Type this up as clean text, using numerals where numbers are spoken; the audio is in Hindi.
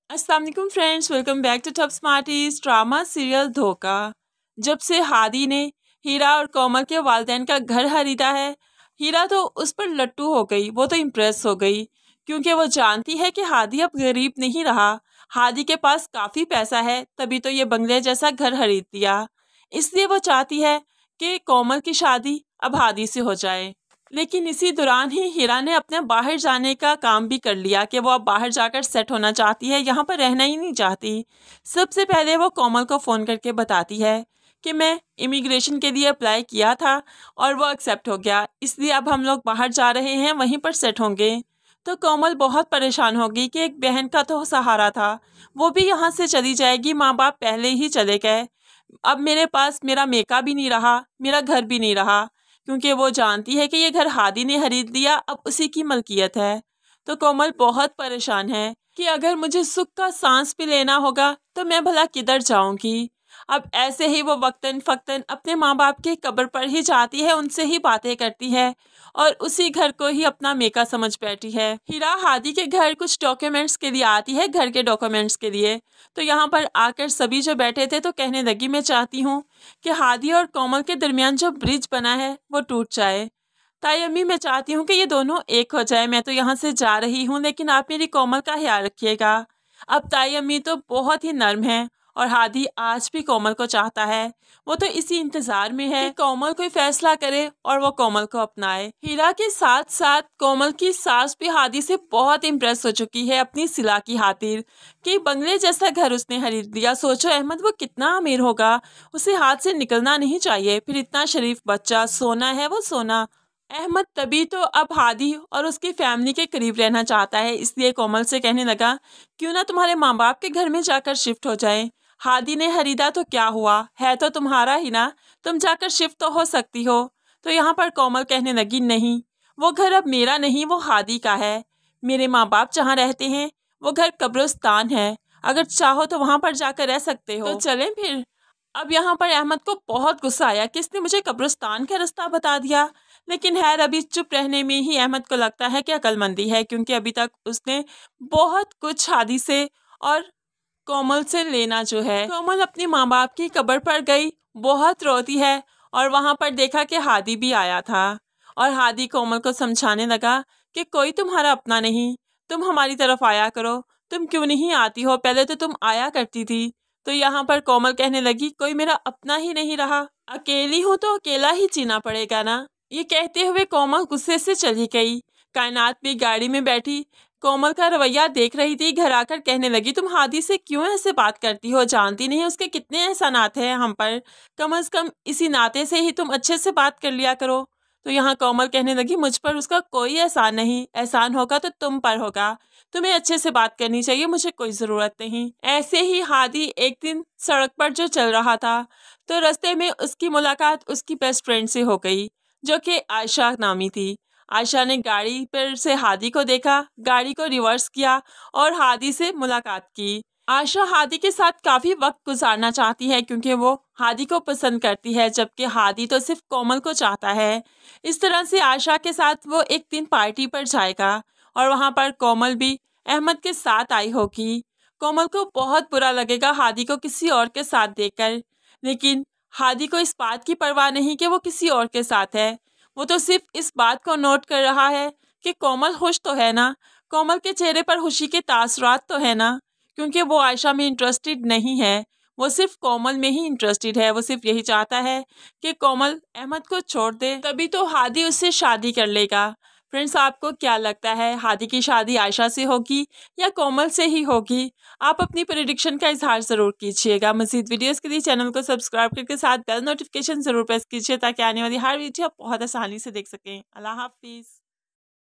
अस्सलाम वालेकुम friends, welcome back to Top Smarties. Drama serial धोखा। जब से हादी ने हीरा और कोमल के वालिदैन का घर खरीदा है, हीरा तो उस पर लट्टू हो गई। वो तो इम्प्रेस हो गई क्योंकि वो जानती है कि हादी अब गरीब नहीं रहा। हादी के पास काफ़ी पैसा है, तभी तो ये बंगले जैसा घर खरीद दिया। इसलिए वो चाहती है कि कोमल की शादी अब हादी से हो जाए। लेकिन इसी दौरान ही हीरा ने अपने बाहर जाने का काम भी कर लिया कि वो अब बाहर जाकर सेट होना चाहती है, यहाँ पर रहना ही नहीं चाहती। सबसे पहले वो कोमल को फ़ोन करके बताती है कि मैं इमिग्रेशन के लिए अप्लाई किया था और वो एक्सेप्ट हो गया, इसलिए अब हम लोग बाहर जा रहे हैं, वहीं पर सेट होंगे। तो कोमल बहुत परेशान होगी कि एक बहन का तो सहारा था, वो भी यहाँ से चली जाएगी। माँ बाप पहले ही चले गए, अब मेरे पास मेरा मेका भी नहीं रहा, मेरा घर भी नहीं रहा, क्योंकि वो जानती है कि ये घर हादी ने खरीद लिया, अब उसी की मलकियत है। तो कोमल बहुत परेशान है कि अगर मुझे सुख का सांस भी लेना होगा तो मैं भला किधर जाऊंगी। अब ऐसे ही वो वक्तन फक्तन अपने माँ बाप के कब्र पर ही जाती है, उनसे ही बातें करती है और उसी घर को ही अपना मेका समझ बैठी है। हीरा हादी के घर कुछ डॉक्यूमेंट्स के लिए आती है, घर के डॉक्यूमेंट्स के लिए। तो यहाँ पर आकर सभी जो बैठे थे तो कहने लगी, मैं चाहती हूँ कि हादी और कोमल के दरमियान जो ब्रिज बना है वो टूट जाए। ताई अम्मी, मैं चाहती हूँ कि ये दोनों एक हो जाए। मैं तो यहाँ से जा रही हूँ, लेकिन आप मेरी कोमल का ख्याल रखिएगा। अब ताई अम्मी तो बहुत ही नर्म है और हादी आज भी कोमल को चाहता है। वो तो इसी इंतजार में है कि कोमल कोई फैसला करे और वो कोमल को अपनाए। हीरा के साथ साथ कोमल की सास भी हादी से बहुत इम्प्रेस हो चुकी है अपनी सिला की खातिर कि बंगले जैसा घर उसने खरीद लिया। सोचो अहमद, वो कितना अमीर होगा, उसे हाथ से निकलना नहीं चाहिए। फिर इतना शरीफ बच्चा, सोना है वो सोना। अहमद तभी तो अब हादी और उसकी फैमिली के करीब रहना चाहता है, इसलिए कोमल से कहने लगा, क्यों ना तुम्हारे माँ बाप के घर में जाकर शिफ्ट हो जाए। हादी ने खरीदा तो क्या हुआ, है तो तुम्हारा ही ना, तुम जाकर शिफ्ट तो हो सकती हो। तो यहाँ पर कोमल कहने लगी, नहीं, वो घर अब मेरा नहीं, वो हादी का है। मेरे माँ बाप जहाँ रहते हैं वो घर कब्रिस्तान है, अगर चाहो तो वहाँ पर जाकर रह सकते हो। तो चलें फिर। अब यहाँ पर अहमद को बहुत गुस्सा आया कि इसने मुझे कब्रिस्तान का रास्ता बता दिया। लेकिन खैर, अभी चुप रहने में ही अहमद को लगता है कि अक्लमंदी है, क्योंकि अभी तक उसने बहुत कुछ हादी से और कोमल से लेना जो है। कोमल अपने माँ बाप की कब्र पर गई, बहुत रोती है और वहाँ पर देखा कि हादी भी आया था और हादी कोमल को समझाने लगा कि कोई तुम्हारा अपना नहीं, तुम हमारी तरफ आया करो, तुम क्यों नहीं आती हो, पहले तो तुम आया करती थी। तो यहाँ पर कोमल कहने लगी, कोई मेरा अपना ही नहीं रहा, अकेली हूँ तो अकेला ही जीना पड़ेगा ना। ये कहते हुए कोमल गुस्से से चली गई। कायनात भी गाड़ी में बैठी कोमल का रवैया देख रही थी। घर आकर कहने लगी, तुम हादी से क्यों ऐसे बात करती हो, जानती नहीं उसके कितने एहसानात हैं हम पर, कम से कम इसी नाते से ही तुम अच्छे से बात कर लिया करो। तो यहाँ कोमल कहने लगी, मुझ पर उसका कोई एहसान नहीं, एहसान होगा तो तुम पर होगा, तुम्हें अच्छे से बात करनी चाहिए, मुझे कोई ज़रूरत नहीं। ऐसे ही हादी एक दिन सड़क पर जो चल रहा था तो रास्ते में उसकी मुलाकात उसकी बेस्ट फ्रेंड से हो गई, जो कि आयशा नामी थी। आयशा ने गाड़ी पर से हादी को देखा, गाड़ी को रिवर्स किया और हादी से मुलाकात की। आयशा हादी के साथ काफ़ी वक्त गुजारना चाहती है क्योंकि वो हादी को पसंद करती है, जबकि हादी तो सिर्फ कोमल को चाहता है। इस तरह से आयशा के साथ वो एक दिन पार्टी पर जाएगा और वहाँ पर कोमल भी अहमद के साथ आई होगी। कोमल को बहुत बुरा लगेगा हादी को किसी और के साथ देखकर, लेकिन हादी को इस बात की परवाह नहीं कि वो किसी और के साथ है। वो तो सिर्फ इस बात को नोट कर रहा है कि कोमल खुश तो है ना, कोमल के चेहरे पर खुशी के तासरात तो है ना, क्योंकि वो आयशा में इंटरेस्टेड नहीं है, वो सिर्फ कोमल में ही इंटरेस्टेड है। वो सिर्फ यही चाहता है कि कोमल अहमद को छोड़ दे, तभी तो हादी उससे शादी कर लेगा। फ्रेंड्स, आपको क्या लगता है, हादी की शादी आयशा से होगी या कोमल से ही होगी? आप अपनी प्रेडिक्शन का इजहार ज़रूर कीजिएगा। मज़ीद वीडियोस के लिए चैनल को सब्सक्राइब करके साथ बेल नोटिफिकेशन ज़रूर प्रेस कीजिए ताकि आने वाली हर वीडियो आप बहुत आसानी से देख सकें। अल्लाह हाफिज़।